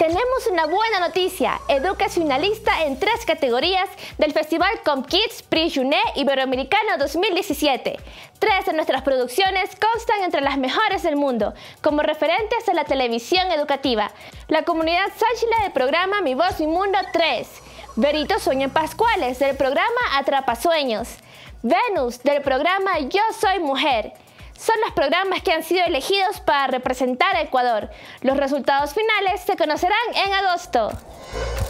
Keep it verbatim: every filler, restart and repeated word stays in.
Tenemos una buena noticia. Educa es finalista en tres categorías del Festival ComKids Prix Jeunesse Iberoamericano dos mil diecisiete. Tres de nuestras producciones constan entre las mejores del mundo, como referentes a la televisión educativa. La comunidad Sáchila del programa Mi Voz Mi Mundo tres. Verito Sueño en Pascuales del programa Atrapasueños. Venus del programa Yo Soy Mujer. Son los programas que han sido elegidos para representar a Ecuador. Los resultados finales se conocerán en agosto.